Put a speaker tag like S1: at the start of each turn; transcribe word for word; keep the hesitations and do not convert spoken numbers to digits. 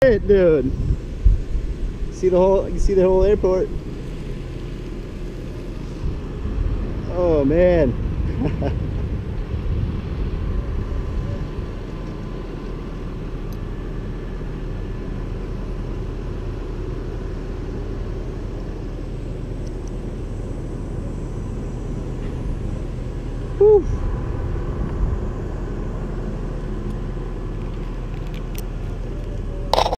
S1: It, dude. See the whole, you can see the whole airport. Oh man. Whew.